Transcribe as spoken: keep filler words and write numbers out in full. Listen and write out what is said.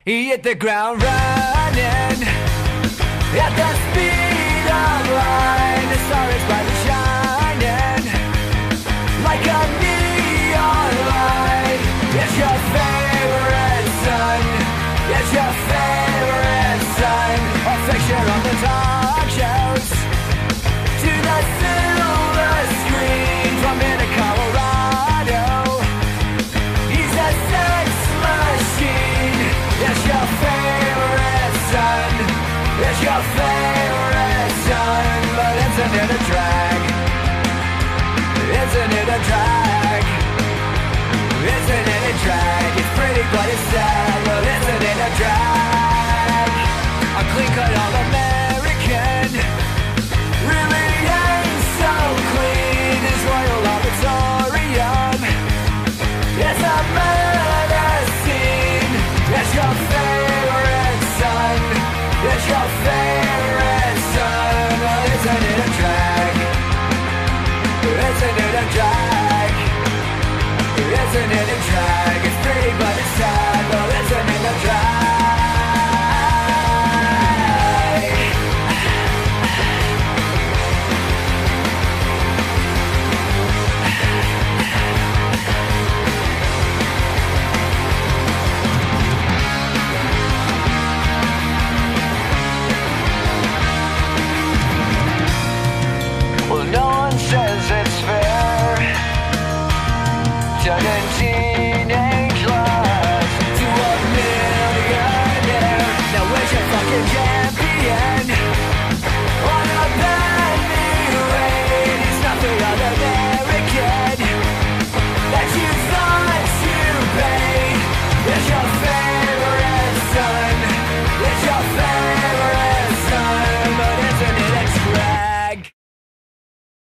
He hit the ground running at the speed of light. The star is brightly shining like a neon light. It's your favorite son. It's your favorite son. A fixture on the talk shows, to the silver screen from here to Colorado. He's a sex machine. It's your favorite son. It's your favorite son. But isn't it a drag? Isn't it a drag? Isn't it a drag? It's pretty but it's sad.